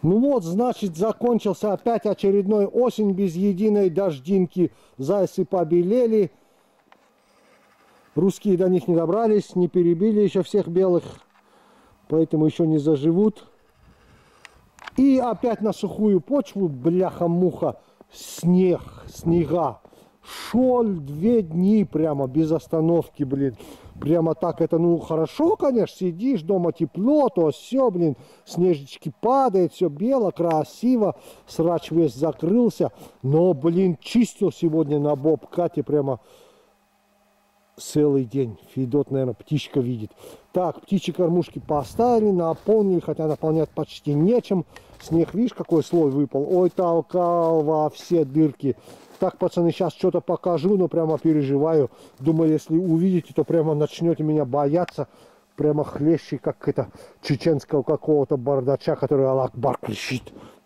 Ну вот, значит, закончился опять очередной осень без единой дождинки. Зайцы побелели. Русские до них не добрались, не перебили еще всех белых. Поэтому еще не заживут. И опять на сухую почву, бляха-муха, снега. Шоль 2 дни прямо без остановки, блин. Прямо так это, ну, хорошо, конечно, сидишь, дома тепло, то все, блин, снежечки падают, все бело, красиво, срач весь закрылся. Но, блин, чистил сегодня на бобкате прямо целый день. Федот, наверное, птичка видит. Так, птичьи кормушки поставили, наполнили, хотя наполнять почти нечем. Снег, видишь, какой слой выпал? Ой, толкал во все дырки. Так, пацаны, сейчас что-то покажу, но прямо переживаю. Думаю, если увидите, то прямо начнете меня бояться. Прямо хлещи, как это чеченского какого-то бардача, который Аллах-Акбар кричит.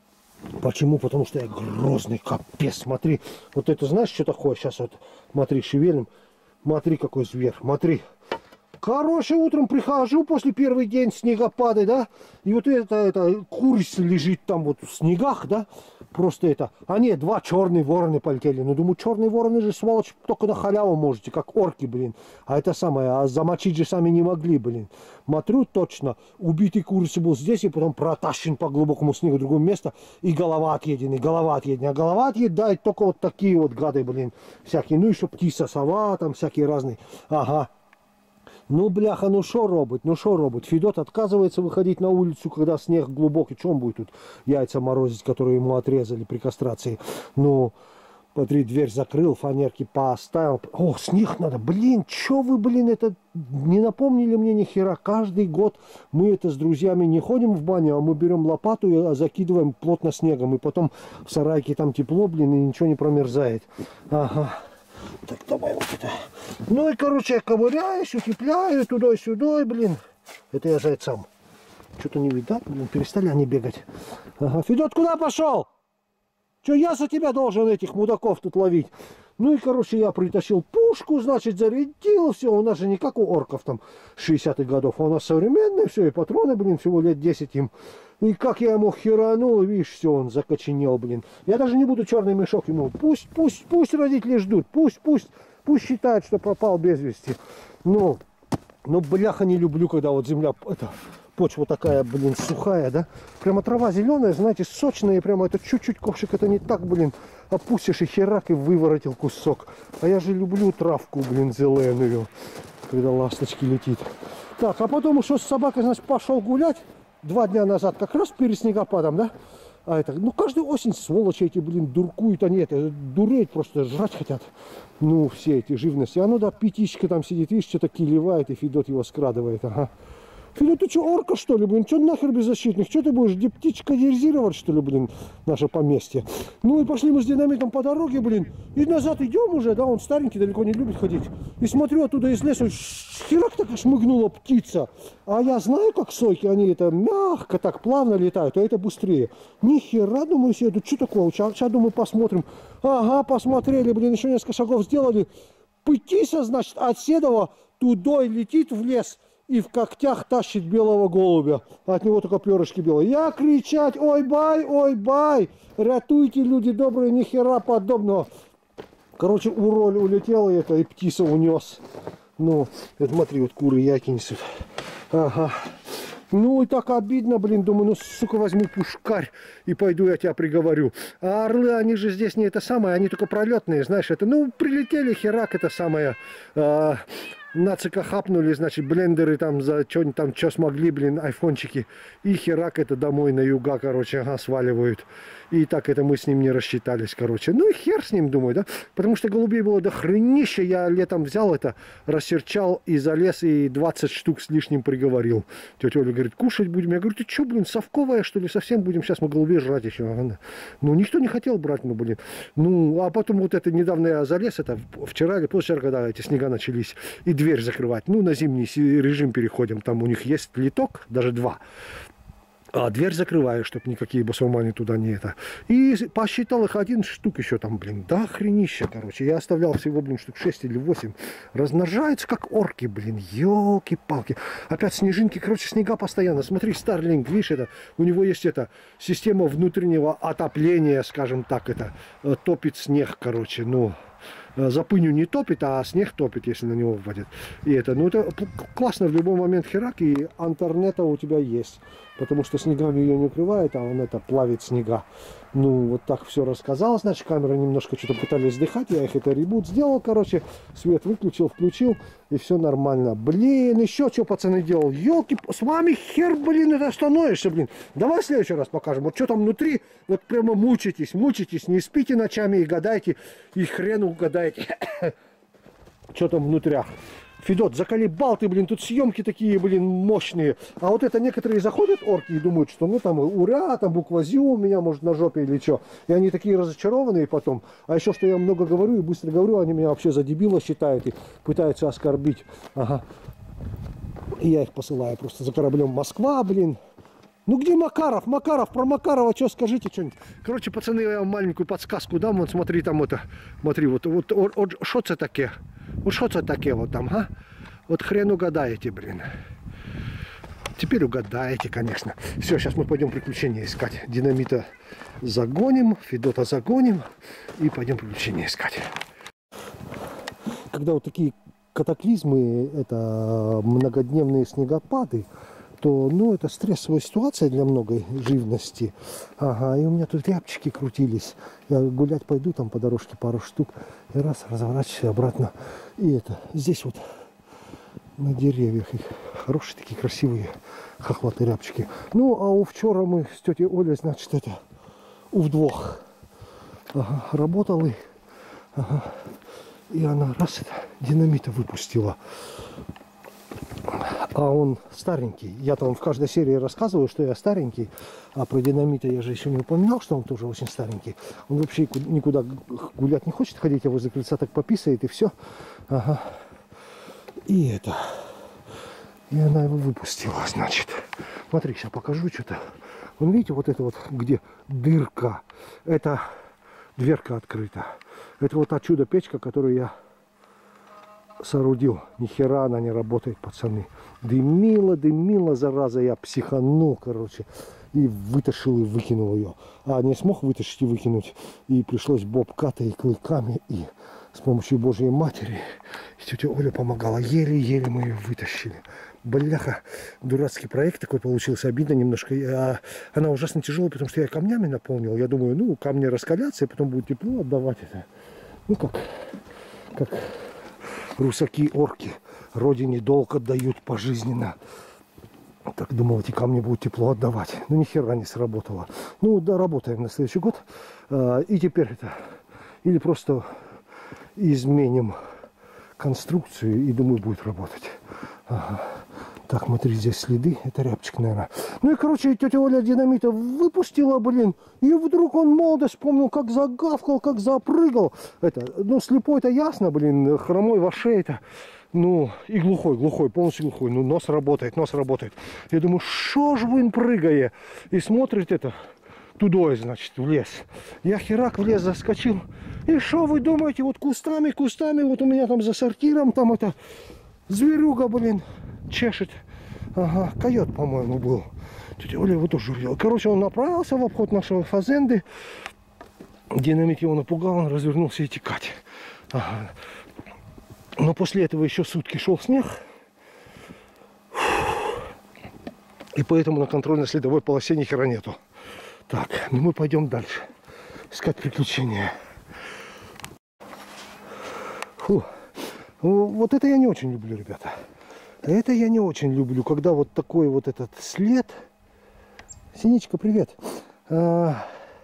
Почему? Потому что я грозный, капец. Смотри, вот это знаешь, что такое? Сейчас вот, смотри, шевелим. Смотри, какой зверь, смотри. Короче, утром прихожу после первый день снегопады, да, и вот это курица лежит там вот в снегах, да, просто это. А нет, 2 черные вороны полетели. Ну, думаю, черные вороны же, сволочь, только на халяву можете, как орки, блин. А это самое, а замочить же сами не могли, блин. Смотрю, точно, убитый курица был здесь, и потом протащен по глубокому снегу в другое место, и голова отъедена, А голова отъедает только вот такие вот гады, блин, всякие. Ну, еще птица, сова, там всякие разные. Ага. Ну, бляха, ну шо робить, Федот отказывается выходить на улицу, когда снег глубокий. Что он будет тут яйца морозить, которые ему отрезали при кастрации? Ну, смотри, дверь закрыл, фанерки поставил. О, снег надо. Блин, чё вы, блин, это не напомнили мне ни хера. Каждый год мы это с друзьями не ходим в баню, а мы берем лопату и закидываем плотно снегом. И потом в сарайке там тепло, блин, и ничего не промерзает. Ага. Так, давай вот это. Ну и, короче, я ковыряюсь, утепляю туда-сюда, блин. Это я зайцам. Что-то не видать, блин, перестали они бегать. Ага, Федот, куда пошел? Че, я за тебя должен этих мудаков тут ловить? Ну и, короче, я притащил пушку, значит, зарядил, все. У нас же не как у орков там 60-х годов, а у нас современные, все, и патроны, блин, всего лет 10 им. И как я ему херанул, видишь, все, он закоченел, блин. Я даже не буду черный мешок ему. Пусть родители ждут, пусть считают, что пропал без вести. Ну, бляха, не люблю, когда вот земля, почва такая, блин, сухая, да. Прямо трава зеленая, знаете, сочная, прямо это чуть-чуть ковшик, это не так, блин. Опустишь и херак, и выворотил кусок. А я же люблю травку, блин, зеленую, когда ласточки летит. Так, а потом что с собакой, значит, пошел гулять 2 дня назад, как раз перед снегопадом, да? А это, ну, каждую осень сволочи эти, блин, дуркуют, они это, дуреют, просто жрать хотят. Ну, все эти живности. А ну да, пятичка там сидит, видишь, что-то киливает, и Федот его скрадывает, ага. Федот, ты что, орка, что ли, блин? Что нахер беззащитных? Что ты будешь, птичка диризировать, что ли, блин, наше поместье? Ну и пошли мы с динамитом по дороге, блин, и назад идем уже, да, он старенький, далеко не любит ходить. И смотрю, оттуда из леса, херак так и шмыгнула птица. А я знаю, как сойки, они это мягко, так плавно летают, а это быстрее. Ни хера, думаю, себе, да что такое? Сейчас, думаю, посмотрим. Ага, посмотрели, блин, еще несколько шагов сделали. Птица, значит, от Седова тудой летит в лес. И в когтях тащит белого голубя. От него только перышки белые. Я кричать, ой бай, рятуйте, люди добрые, ни хера подобного. Короче, уроль улетела, и птица унес. Ну, это смотри, вот куры яйки несут. Ага. Ну и так обидно, блин, думаю, ну, сука, возьму пушкарь и пойду я тебя приговорю. А орлы, они же здесь не это самое, они только пролетные, знаешь, это, ну, прилетели, херак, это самое... нацика хапнули, значит, блендеры там за что-нибудь там, что смогли, блин, айфончики. И херак это домой на юга, короче, ага, сваливают. И так это мы с ним не рассчитались, короче. Ну и хер с ним, думаю, да. Потому что голубей было до хренища. Я летом взял это, рассерчал и залез, и 20 штук с лишним приговорил. Тетя Оля говорит, кушать будем. Я говорю, ты что, блин, совковая, что ли, совсем будем? Сейчас мы голубей жрать еще. Ну, никто не хотел брать, ну, блин. Ну, а потом вот это недавно я залез, это вчера или позавчера, когда эти снега начались, и дверь закрывать. Ну, на зимний режим переходим. Там у них есть литок, даже 2. А дверь закрываю, чтобы никакие басурмане туда не это. И посчитал их 11 штук еще там, блин. Да охренища, короче. Я оставлял всего, блин, штук 6 или 8. Размножаются как орки, блин. Ёлки-палки. Опять снежинки, короче, снега постоянно. Смотри, Starlink, видишь, это, у него есть эта система внутреннего отопления, скажем так, это, топит снег, короче, ну... Запыню не топит, а снег топит, если на него упадет. И это, ну это классно, в любой момент херак, и интернета у тебя есть. Потому что снегами ее не укрывает, а он это плавит снега. Ну, вот так все рассказал. Значит, камеры немножко что-то пытались вздыхать. Я их это ребут сделал, короче. Свет выключил, включил, и все нормально. Блин, еще что пацаны делал? Елки, с вами хер, блин, это остановишься, блин. Давай в следующий раз покажем. Вот что там внутри, вот прямо мучитесь, не спите ночами и гадайте, и хрен угадаете, что там внутрях. Федот, заколебал ты, блин, тут съемки такие, блин, мощные. А вот это некоторые заходят, орки, и думают, что ну там ура, там буква ЗЮ у меня, может, на жопе или что. И они такие разочарованные потом. А еще, что я много говорю и быстро говорю, они меня вообще за дебила считают и пытаются оскорбить. Ага. И я их посылаю просто за кораблем Москва, блин. Ну где Макаров? Макаров, про Макарова что скажите что-нибудь? Короче, пацаны, я вам маленькую подсказку дам. Вот смотри, там это, смотри, вот что это такое? Вот что это такое вот там, а? Вот хрен угадаете, блин. Теперь угадаете, конечно. Все, сейчас мы пойдем приключения искать. Динамита загоним, Федота загоним и пойдем приключения искать. Когда вот такие катаклизмы, это многодневные снегопады, то, ну, это стрессовая ситуация для многой живности. Ага, и у меня тут рябчики крутились. Я гулять пойду там по дорожке пару штук. И раз, разворачиваюсь обратно. И это, здесь вот на деревьях их хорошие такие красивые хохлатые рябчики. Ну, а у вчера мы с тетей Олей, значит, это вдвох работали. Ага. И она раз это динамита выпустила. А он старенький. Я-то вам в каждой серии рассказываю, что я старенький. А про динамита я же еще не упоминал, что он тоже очень старенький. Он вообще никуда гулять не хочет ходить, а возле крыльца так пописает и все. Ага. И это. И она его выпустила, значит. Смотри, сейчас покажу что-то. Вон видите, вот это вот, где дырка. Это дверка открыта. Это вот та чудо-печка, которую я соорудил. Ни хера она не работает, пацаны. Дымила, зараза, я психанул, короче. И вытащил и выкинул ее. А не смог вытащить и выкинуть. И пришлось бобкатой и клыками. И с помощью Божьей Матери. И тетя Оля помогала. Еле-еле мы ее вытащили. Бляха, дурацкий проект такой получился. Обидно немножко. Она ужасно тяжелая, потому что я камнями наполнил. Я думаю, ну, камни раскалятся, и потом будет тепло отдавать это. Ну, как русаки, орки родине долг отдают пожизненно. Так думал, эти камни будут тепло отдавать. Но ни хера не сработало. Ну, да, работаем на следующий год. И теперь это... Или просто изменим конструкцию, и думаю, будет работать. Ага. Так, смотри, здесь следы. Это рябчик, наверное. Ну и, короче, тетя Оля динамита выпустила, блин. И вдруг он молодость вспомнил, как загавкал, как запрыгал. Это, ну, слепой-то ясно, блин. Хромой во шее-то. Ну, и глухой, полностью глухой. Ну, нос работает. Я думаю, шо ж вы прыгая? И смотрит это, тудой, значит, в лес. Я херак в лес заскочил. И что вы думаете, вот кустами, вот у меня там за сортиром, там это, зверюга, блин, чешет. Ага, койот, по-моему, был. Тетя Оля его тоже увидела. Короче, он направился в обход нашего фазенды. Динамит его напугал, он развернулся и текать. Ага. Но после этого еще сутки шел снег. И поэтому на контрольно-следовой полосе ни хера нету. Так, ну мы пойдем дальше. Искать приключения. Фу. Вот это я не очень люблю, ребята. Это я не очень люблю, когда вот такой вот этот след. Синичка, привет. Это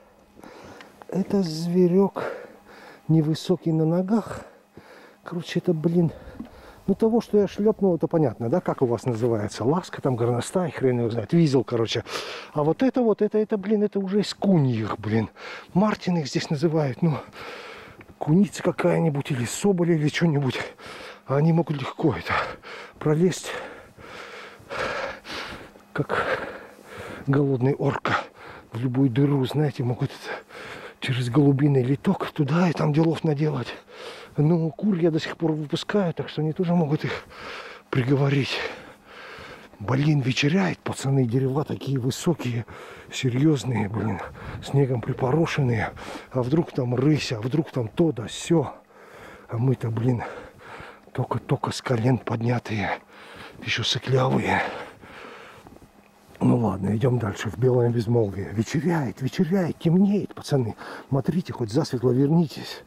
зверек невысокий на ногах. Короче, это, блин, ну того, что я шлепнул, это понятно, да, как у вас называется? Ласка, там, горностай, хрен его знает, визел, короче. А вот это, блин, это уже из куньих, блин. Мартин их здесь называют, ну, куница какая-нибудь, или соболь, или что-нибудь. А они могут легко это пролезть, как голодный орка в любую дыру, знаете, могут через голубиный литок туда и там делов наделать. Но кур я до сих пор выпускаю, так что они тоже могут их приговорить. Блин, вечеряет, пацаны, дерева такие высокие, серьезные, блин, снегом припорошенные. А вдруг там рысь, а вдруг там то да сё. А мы-то, блин, только с колен поднятые, еще сыклявые. Ну ладно, идем дальше в белое безмолвие. Вечеряет, вечеряет, темнеет, пацаны. Смотрите, хоть засветло вернитесь.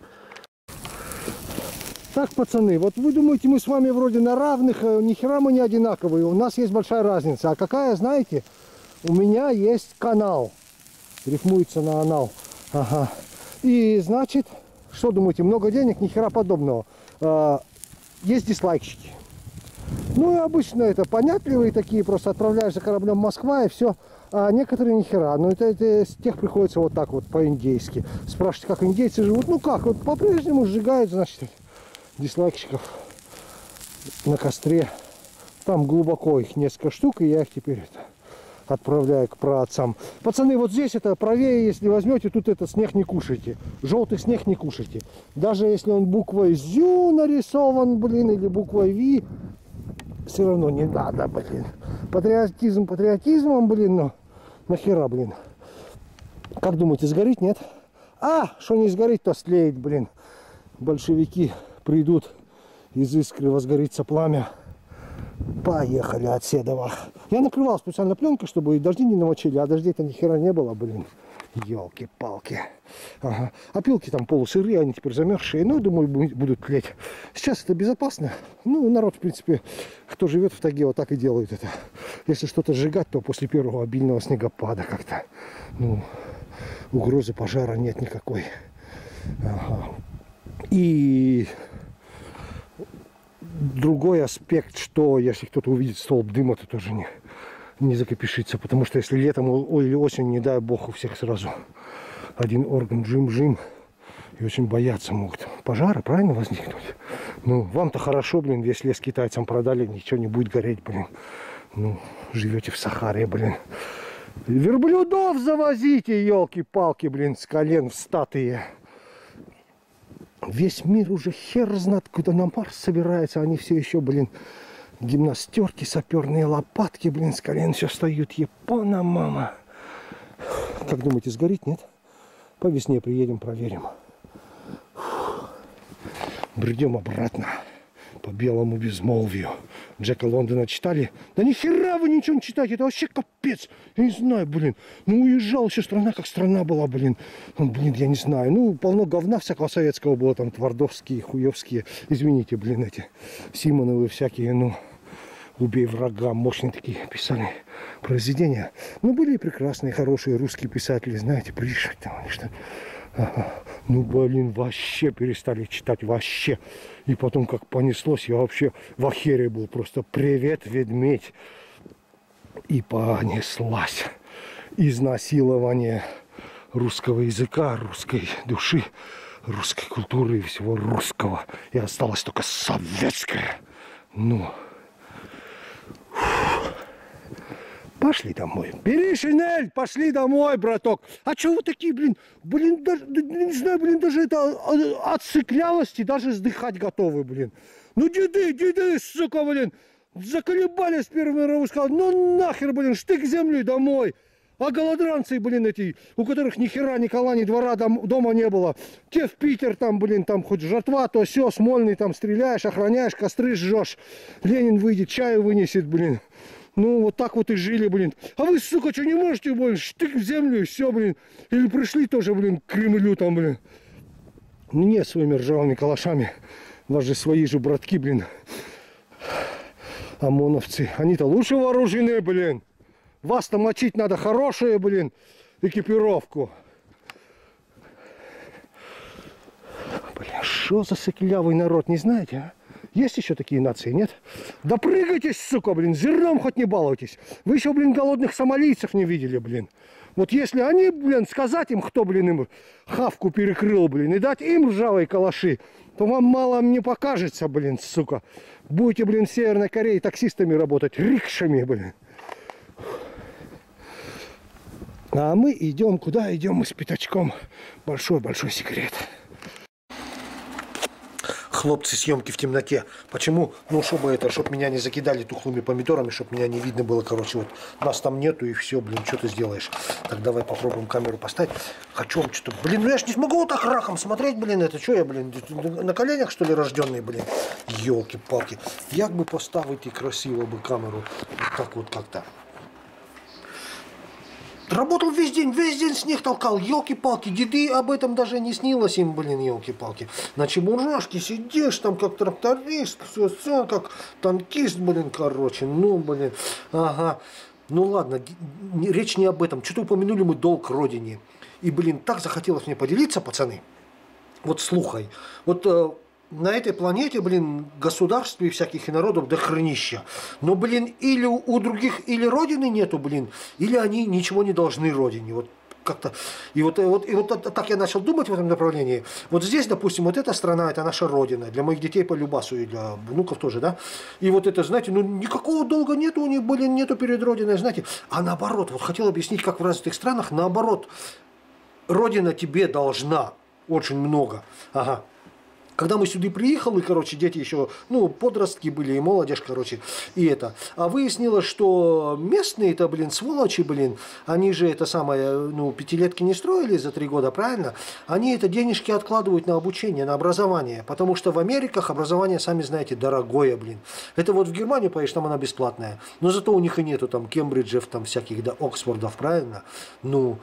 Так, пацаны, вот вы думаете, мы с вами вроде на равных, ни хера мы не одинаковые, у нас есть большая разница. А какая, знаете, у меня есть канал, рифмуется на анал. Ага. И значит, что думаете, много денег, ни хера подобного. Есть дизлайкщики. Ну и обычно это понятливые такие, просто отправляешься кораблем Москва и все. А некоторые ни хера. Но это с тех приходится вот так вот по-индейски. Спрашивать, как индейцы живут. Ну как, вот по-прежнему сжигают, значит, дизлайкщиков на костре. Там глубоко их несколько штук, и я их теперь отправляю к праотцам. Пацаны, вот здесь это правее, если возьмете, тут этот снег не кушайте. Желтый снег не кушайте. Даже если он буквой ЗЮ нарисован, блин, или буквой Ви, все равно не надо, блин. Патриотизм патриотизмом, блин, но нахера, блин. Как думаете, сгорит, нет? А, что не сгорит, то слеет, блин. Большевики придут, из искры возгорится пламя. Поехали от Седова. Я накрывал специально пленкой, чтобы дожди не намочили, а дождей-то ни хера не было, блин. Ёлки-палки. Ага. Опилки там полусырые, они теперь замерзшие. Ну, думаю, будут тлеть. Сейчас это безопасно. Ну, народ, в принципе, кто живет в тайге, вот так и делают это. Если что-то сжигать, то после первого обильного снегопада как-то, ну, угрозы пожара нет никакой. Ага. И другой аспект, что если кто-то увидит столб дыма, то тоже не закипишится. Потому что если летом или осенью, не дай бог, у всех сразу один орган джим-джим. И очень бояться могут пожара, правильно, возникнуть. Ну, вам-то хорошо, блин, весь лес китайцам продали, ничего не будет гореть, блин. Ну, живете в Сахаре, блин. Верблюдов завозите, елки-палки, блин, с колен встатые. Весь мир уже хер знает, куда на Марс собирается. Они все еще, блин, гимнастерки, саперные лопатки, блин, с колен все встают. Япона, мама. Как думаете, сгорит, нет? По весне приедем, проверим. Бредем обратно по белому безмолвию. Джека Лондона читали? Да ни хера вы ничего не читаете, это вообще капец. Я не знаю, блин. Ну уезжала еще страна, как страна была, блин. Ну, блин, я не знаю. Ну, полно говна всякого советского было, там, твардовские, хуевские. Извините, блин, эти Симоновы всякие, ну, убей врага, мощные такие писали произведения. Ну, были и прекрасные, хорошие русские писатели, знаете, Пришвин там, или что. Ага. Ну, блин, вообще перестали читать, вообще. И потом, как понеслось, я вообще в ахере был. Просто привет, ведмедь. И понеслась. Изнасилование русского языка, русской души, русской культуры и всего русского. И осталось только советское. Ну... Пошли домой. Бери шинель, пошли домой, браток. А что вы такие, блин? Блин, даже, не знаю, блин, даже это от сыклявости даже сдыхать готовы, блин. Ну, деды, сука, блин, заколебались Первой мировой, сказал, ну нахер, блин, штык землю домой. А голодранцы, блин, эти, у которых ни хера, ни кола, ни двора дома не было. Те в Питер, там, блин, там хоть жратва, то все, Смольный, там стреляешь, охраняешь, костры жжешь. Ленин выйдет, чаю вынесет, блин. Ну, вот так вот и жили, блин. А вы, сука, что, не можете, блин, штык в землю и все, блин. Или пришли тоже, блин, к Кремлю там, блин. Не своими ржавыми калашами. У вас же свои же братки, блин. ОМОНовцы. Они-то лучше вооружены, блин. Вас-то мочить надо хорошую, блин, экипировку. Блин, что за сыклявый народ, не знаете, а? Есть еще такие нации, нет? Да прыгайтесь, сука, блин, зерном хоть не балуйтесь. Вы еще, блин, голодных сомалийцев не видели, блин. Вот если они, блин, сказать им, кто, блин, им хавку перекрыл, блин, и дать им ржавые калаши, то вам мало не покажется, блин, сука. Будете, блин, в Северной Корее таксистами работать, рикшами, блин. А мы идем, куда идем мы с пятачком? Большой-большой секрет. Хлопцы, съемки в темноте. Почему? Ну, чтобы меня не закидали тухлыми помидорами, чтобы меня не видно было, короче, вот нас там нету и все, блин, что ты сделаешь? Так, давай попробуем камеру поставить. Хочу вам что-то, блин, ну я ж не смогу вот так раком смотреть, блин, это что я, блин, на коленях, что ли, рожденный, блин? Ёлки-палки. Як бы поставить и красиво бы камеру вот так вот как-то. Работал весь день снег толкал, елки-палки, деды об этом даже не снилось им, блин, елки-палки. На чебурашке сидишь там как тракторист, все как танкист, блин, короче, ну, блин, ага. Ну ладно, речь не об этом, что-то упомянули мы долг родине. И, блин, так захотелось мне поделиться, пацаны, вот слухай, вот... На этой планете, блин, государств и всяких народов до хренища. Но, блин, или у других, или родины нету, блин, или они ничего не должны родине. Вот как-то. И вот так я начал думать в этом направлении. Вот здесь, допустим, вот эта страна, это наша родина. Для моих детей по любасу и для внуков тоже, да. И вот это, знаете, ну никакого долга нету у них, блин, нету перед родиной, знаете. А наоборот, вот хотел объяснить, как в развитых странах, наоборот, родина тебе должна очень много. Ага. Когда мы сюда приехали, короче, дети еще, ну, подростки были и молодежь, короче, и это. А выяснилось, что местные-то, блин, сволочи, блин, они же это самое, ну, пятилетки не строили за 3 года, правильно? Они это денежки откладывают на обучение, на образование, потому что в Америках образование, сами знаете, дорогое, блин. Это вот в Германию поедешь, там она бесплатная, но зато у них и нету там Кембриджев, там всяких, да, Оксфордов, правильно? Ну,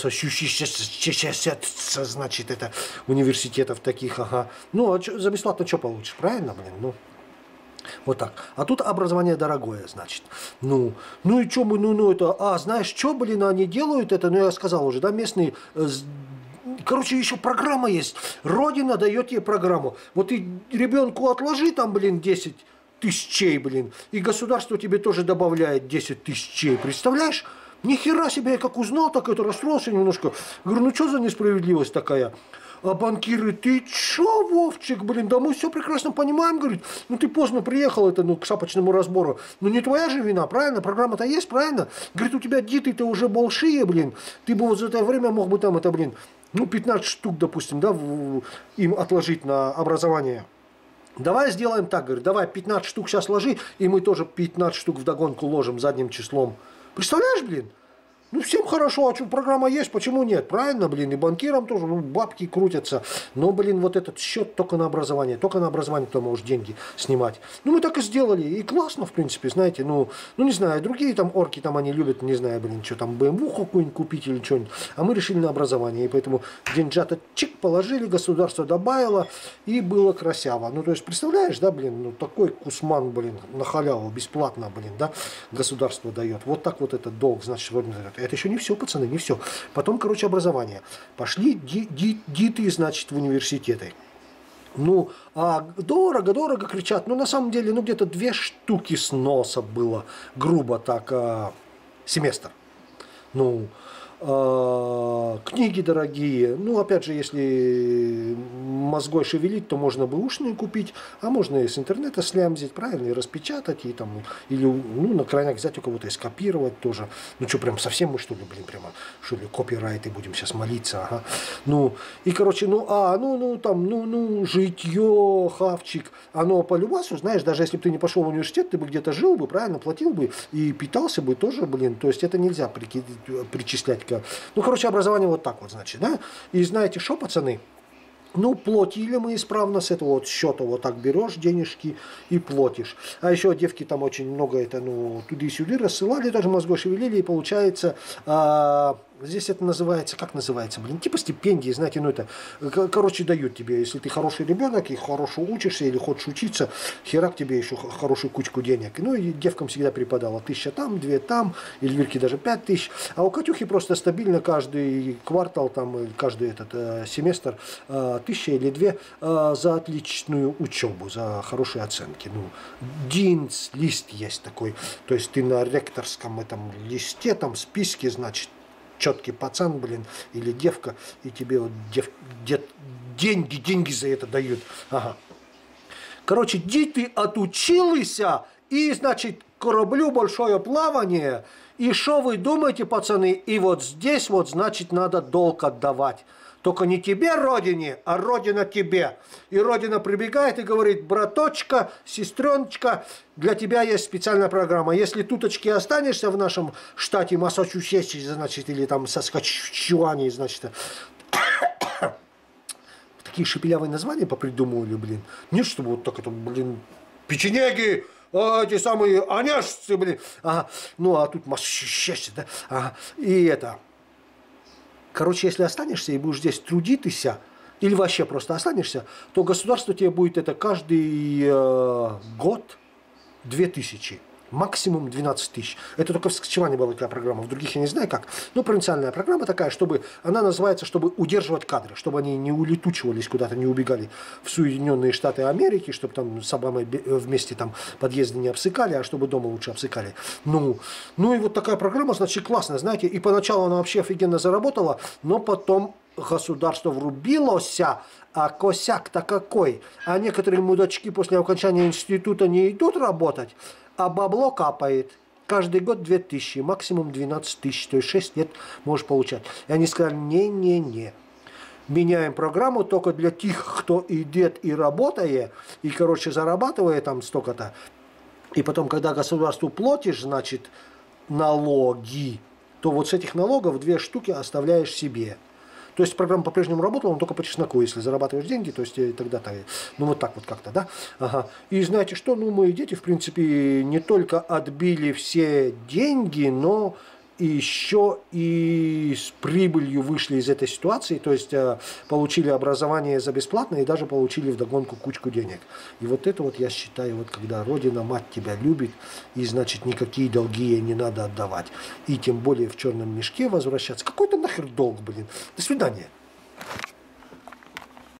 Массачусетс, значит, это университетов таких, ага. Ну, а за бесплатно что получишь, правильно, блин? Ну, вот так. А тут образование дорогое, значит. Ну и что мы, это, знаешь, что, блин, они делают это, ну, я сказал уже, да, местные, короче, еще программа есть. Родина дает тебе программу. Вот ты ребенку отложи там, блин, 10 тысячей, блин, и государство тебе тоже добавляет 10 тысячей, представляешь? Ни хера себе, я как узнал, так это расстроился немножко. Говорю, ну что за несправедливость такая? А банкиры, ты чё, Вовчик, блин, да мы все прекрасно понимаем, говорит, ну ты поздно приехал, это, ну, к шапочному разбору, ну не твоя же вина, правильно, программа-то есть, правильно, говорит, у тебя диты-то уже большие, блин, ты бы вот за это время мог бы там, это, блин, ну 15 штук, допустим, да, им отложить на образование. Давай сделаем так, говорит, давай 15 штук сейчас ложи, и мы тоже 15 штук вдогонку ложим задним числом. Представляешь, блин? Ну, всем хорошо, а что, программа есть, почему нет? Правильно, блин, и банкирам тоже, ну, бабки крутятся. Но, блин, вот этот счет только на образование ты можешь деньги снимать. Ну, мы так и сделали, и классно, в принципе, знаете, ну не знаю, другие там орки, там они любят, не знаю, блин, что там, BMW какую-нибудь купить или что-нибудь. А мы решили на образование, и поэтому деньжата чик положили, государство добавило, и было красиво. Ну, то есть, представляешь, да, блин, ну, такой кусман, блин, на халяву, бесплатно, блин, да, государство дает. Вот так вот этот долг, значит, родина дает. Это еще не все, пацаны, не все. Потом, короче, образование. Пошли диты, значит, в университеты. Ну, а дорого кричат. Ну, на самом деле, ну, где-то 2 штуки с носа было, грубо так, семестр. Ну, книги дорогие. Ну, опять же, если мозгой шевелить, то можно бы ушные купить, а можно и с интернета слямзить, правильно, и распечатать, и там, или, ну, на крайняк взять у кого-то и скопировать тоже. Ну, что, прям совсем мы, что ли, блин, прямо, что ли, копирайты будем сейчас молиться, ага. Ну, и, короче, житье, хавчик, оно по любасу, знаешь, даже если бы ты не пошел в университет, ты бы где-то жил бы, правильно, платил бы и питался бы тоже, блин, то есть это нельзя причислять к... Ну, короче, образование вот так вот, значит, да? И знаете что, пацаны? Ну, платили мы исправно с этого вот счета, вот так берешь денежки и платишь. А еще девки там очень много это, ну, туда-сюда рассылали, тоже мозгой шевелили, и получается... Здесь это называется, как называется, блин, типа стипендии, знаете, ну это, короче, дают тебе, если ты хороший ребенок и хорошо учишься или хочешь учиться, херак тебе еще хорошую кучку денег. Ну и девкам всегда припадало 1000 там, 2 там, Эльвирке даже 5000, а у Катюхи просто стабильно каждый квартал, там, каждый этот семестр 1000 или 2 за отличную учебу, за хорошие оценки. Ну, Динс, лист есть такой, то есть ты на ректорском этом листе, там, списке, значит, четкий пацан, блин, или девка, и тебе вот деньги за это дают. Ага. Короче, ты отучился, и, значит, кораблю большое плавание. И что вы думаете, пацаны? И вот здесь вот, значит, надо долг отдавать. Только не тебе, родине, а родина тебе. И родина прибегает и говорит: браточка, сестреночка, для тебя есть специальная программа. Если туточки останешься в нашем штате Массачусетс, значит, или там Саскачуане, значит, такие шепелявые названия попридумывали, блин. Нет, чтобы вот так это, блин, печенеги, эти самые аняшцы, блин. Ага. Ну, а тут Массачусетс, да. Ага. И это... Короче, если останешься и будешь здесь трудиться, или вообще просто останешься, то государство тебе будет это каждый год 2000, максимум 12 тысяч. Это только в Сакчеване была такая программа, в других я не знаю как. Но провинциальная программа такая, чтобы, она называется, чтобы удерживать кадры, чтобы они не улетучивались куда-то, не убегали в Соединенные Штаты Америки, чтобы там с Обамой вместе там подъезды не обсыкали, а чтобы дома лучше обсыкали. Ну и вот такая программа, значит, классная, знаете, и поначалу она вообще офигенно заработала, но потом государство врубилось, а косяк-то какой. А некоторые мудачки после окончания института не идут работать, а бабло капает. Каждый год 2000, максимум 12 тысяч, то есть 6 лет можешь получать. И они сказали: не-не-не. Меняем программу только для тех, кто идет и работает, и, короче, зарабатывает там столько-то. И потом, когда государству платишь, значит, налоги, то вот с этих налогов 2 штуки оставляешь себе. То есть программа по-прежнему работала, но только по чесноку, если зарабатываешь деньги, то есть тогда-то, ну вот так вот как-то, да? Ага. И знаете что, ну мои дети, в принципе, не только отбили все деньги, но еще и с прибылью вышли из этой ситуации, то есть получили образование за бесплатно и даже получили вдогонку кучку денег. И вот это вот я считаю, вот когда Родина, мать тебя любит, и значит никакие долги ей не надо отдавать. И тем более в черном мешке возвращаться. Какой-то нахер долг, блин. До свидания.